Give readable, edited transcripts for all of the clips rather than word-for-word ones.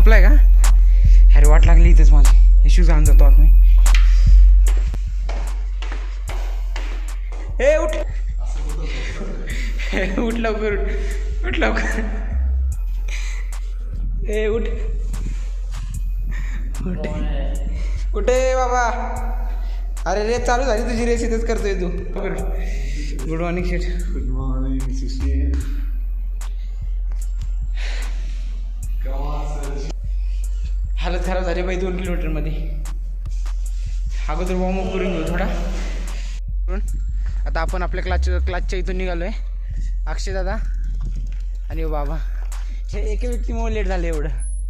संपलाय का? अरे वाट लागली इथेच माझी. हे शूज घालून जातो आत मी. ए उठ उठ लवकर उठ लवकर. ए उठ उठ उठे बाबा. अरे रेस चालू झाली तुझी. रेस इथंच करतोय तू. गुड मॉर्निंग शेठ. Good morning Sushil. हालत खराब झाली बाई 2 किलोमीटरमध्ये. अगोदर वॉर्मअप करून घेऊ थोडा. आता आपण आपल्या क्लासच्या इथून निघालो आहे. अक्षय दादा आणि बाबा हे एका व्यक्तीमुळे लेट झालं एवढं.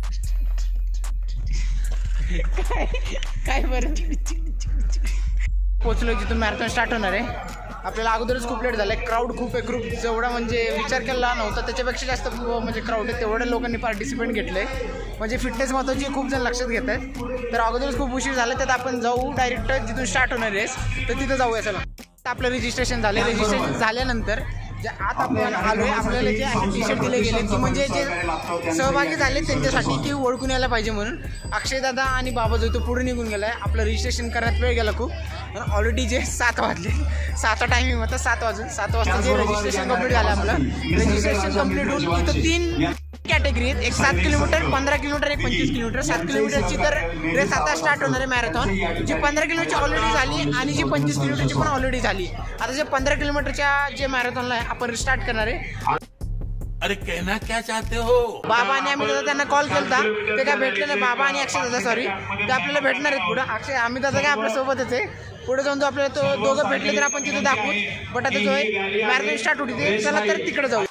काय बरं पोचलो जिथून मॅरेथॉन स्टार्ट होणार आहे. आपल्याला अगोदरच खूप लेट झालं आहे. क्राऊड खूप आहे. ग्रुप जेवढा म्हणजे विचार केला नव्हता त्याच्यापेक्षा जास्त म्हणजे क्राऊड आहे. तेवढ्या लोकांनी पार्टिसिपेट घेतलं आहे. म्हणजे फिटनेस महत्त्वाची खूप जण लक्षात घेत आहेत. तर अगोदरच खूप उशीर झाला. त्यात आपण जाऊ डायरेक्ट जिथून स्टार्ट होणार रेस तर तिथं जाऊया. चला आपलं रजिस्ट्रेशन झालं. रजिस्ट्रेशन झाल्यानंतर जे आत आपण आलो आहे आपल्याला जे टी शर्ट दिले गेले की म्हणजे जे सहभागी झाले त्यांच्यासाठी की ओळखून यायला पाहिजे म्हणून. अक्षय दादा आणि बाबा जो तो पुढे निघून गेला आहे. आपलं रजिस्ट्रेशन करण्यात वेळ गेला खूप. पण ऑलरेडी जे 7 वाजले 7चा टायमिंग होता. 7 वाजता जे रजिस्ट्रेशन कंप्लीट झालं आपलं. रजिस्ट्रेशन कंप्लीट होऊन इथं 3 कॅटेगरी आहेत. एक 7 किलोमीटर 15 किलोमीटर एक 25 किलोमीटर. 7 किलोमीटरची तर रेस आता स्टार्ट होणार आहे मॅरेथॉन. जी 15 किलोमीटरची ऑलरेडी झाली आणि जी 25 किलोमीटरची पण ऑलरेडी झाली. आता जे 15 किलोमीटरच्या जे मॅरेथॉनला आहे आपण स्टार्ट करणार आहे. अरे कहना क्या चाहते हो. बाबा आणि आम्ही दादा त्यांना कॉल केला ते काय भेटले नाही. बाबा आणि अक्षय दादा सॉरी ते आपल्याला भेटणार आहेत पुढं. अक्षय आम्ही दादा काय आपल्या सोबतच आहे. पुढे जाऊन तो आपल्याला तो दोघं भेटले तर आपण तिथं दाखवू. बट आता जो आहे मॅरेथॉन स्टार्ट होती चला तर तिकडे जाऊ.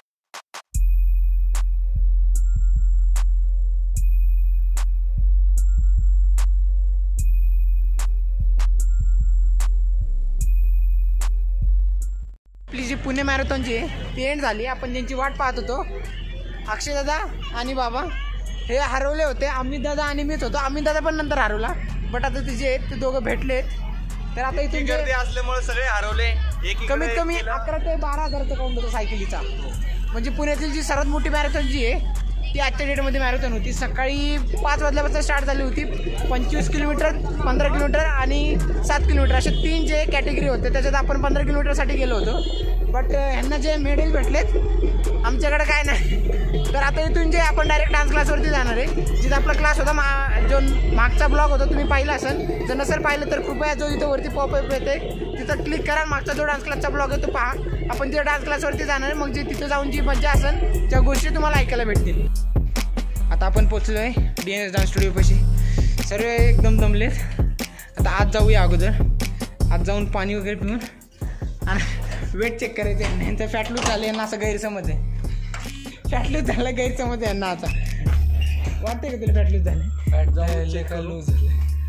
आपली जी पुणे मॅरेथॉनची आहे ती एंड झाली. आपण ज्यांची वाट पाहत होतो अक्षय दादा आणि बाबा हे हरवले होते. अमित दादा आणि मीच होतो. अमित दादा पण नंतर हरवला. बट आता ते जे आहेत ते दोघं भेटलेत. तर आता इथून गर्दी असल्यामुळे सगळे हरवले. कमीत कमी 11 ते 12,000चा काउंट होतो सायकलीचा. म्हणजे पुण्यातील जी सर्वात मोठी मॅरेथॉन जी आहे ती आजच्या डेटमध्ये मॅरेथॉन होती. सकाळी 5 वाजल्यापासून स्टार्ट झाली होती. 25 किलोमीटर 15 किलोमीटर आणि 7 किलोमीटर असे 3 जे कॅटेगरी होते. त्याच्यात आपण 15 किलोमीटरसाठी गेलो होतो. बट ह्यांना जे मेडल भेटलेत आमच्याकडे काय नाही. तर आता इथून जे आपण डायरेक्ट डान्स क्लासवरती जाणार आहे. जिथं आपला क्लास होता जो मागचा ब्लॉग होता तुम्ही पाहिला असेल. जर नसेल पाहिलं तर कृपया जो इथं वरती पॉपअप येते तिथं क्लिक करा. मागचा जो डान्स क्लासचा ब्लॉग आहे तो पहा. आपण तिथं डान्स क्लासवरती जाणार आहे. मग जे तिथं जाऊन जी मजा असेल त्या गोष्टी तुम्हाला ऐकायला भेटतील. आता आपण पोचलो आहे DNS डान्स स्टुडिओपाशी. सर्व एकदम दमलेत. आता आज जाऊया. अगोदर आज जाऊन पाणी वगैरे पिऊन आणि वेट चेक करायचं आहे. यांचं फॅट लूज झालं यांना असं गैरसमज आहे. फॅट लूज झालं गैरसमज आहे यांना. आता वाटते का तुला फॅट लूज झालं? फॅट झालं लूज झालं.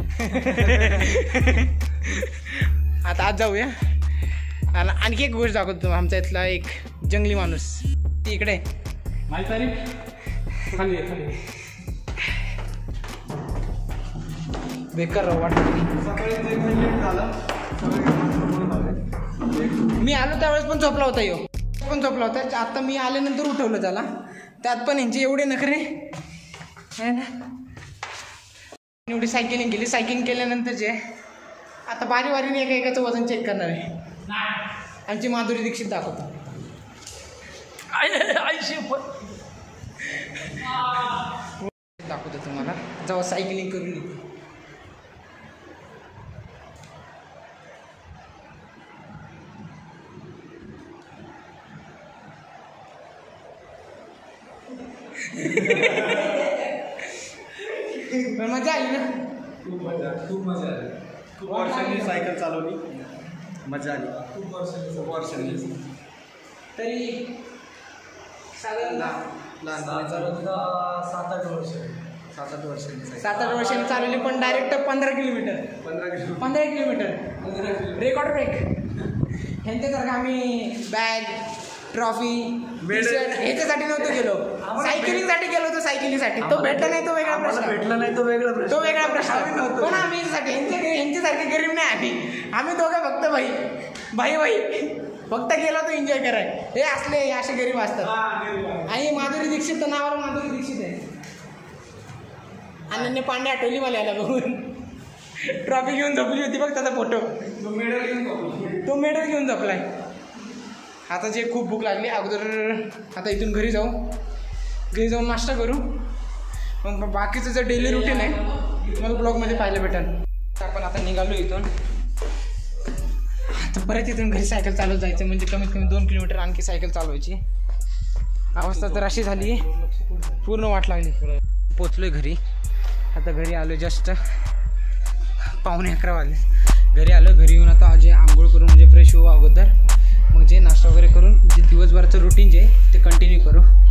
आता आज जाऊया. आणि आणखी एक गोष्ट दाखवतो. आमचा इथला एक जंगली माणूस ती इकडे खाली बेकार राहू वाटत. मी आलो त्यावेळेस पण झोपला होता. पण झोपला होता. आता मी आल्यानंतर उठवलं त्याला. त्यात पण यांचे एवढे नखरे एवढी सायकलिंग केली. सायकलिंग केल्यानंतर जे आता बारीने एकाचं वजन चेक करणार आहे. आमची माधुरी दीक्षित दाखवतो. दाखवतो तुम्हाला जेव्हा सायकलिंग करून येतो. मजा आली ना. खूप मजा आली. खूप वर्षांनी सायकल चालवली. मजा आली. खूप वर्षांनी तरी साधारणतः 7-8 वर्ष. 7-8 वर्षांनी चालवली. पण डायरेक्ट 15 किलोमीटर रेकॉर्ड ब्रेक. ह्यांच्यासारखं आम्ही बॅग ट्रॉफी ह्याच्यासाठी नव्हतो गेलो. सायकलिंगसाठी गेलो होतो. सायकलिंगसाठी तो भेटला नाही तो वेगळा प्रश्न. तो वेगळा प्रश्न. पण आम्ही ह्यांच्यासारखे गरीब नाही. आम्ही दोघं फक्त भाई फक्त गेलो तो एन्जॉय कराय. हे असले असे गरीब असतात. आणि माधुरी दीक्षित तर नावाला माधुरी दीक्षित आहे. अनन्या पांडे आठवली मला याला बघून. ट्रॉफी घेऊन झोपली होती बघ त्याचा फोटो. तो मेडल घेऊन झोपलाय. आता जे खूप भूक लागली अगोदर आता इथून घरी जाऊन नाश्ता करू. मग बाकीचं जे डेली रुटीन आहे तुम्हाला ब्लॉगमध्ये पाहायला भेटेल. आपण आता निघालो इथून. आता परत इथून घरी सायकल चालवत जायचं म्हणजे कमीत कमी 2 किलोमीटर आणखी सायकल चालवायची. अवस्था तर अशी झाली पूर्ण वाट लागली. पोचलोय घरी. आता घरी आलो जस्ट 11:15 वाजले. घरी आलो. घरी येऊन आता जे आंघोळ करून म्हणजे फ्रेश होऊ अगोदर मग जे नाश्ता वगैरे करून जे दिवसभराचं रुटीन जे ते कंटिन्यू करू.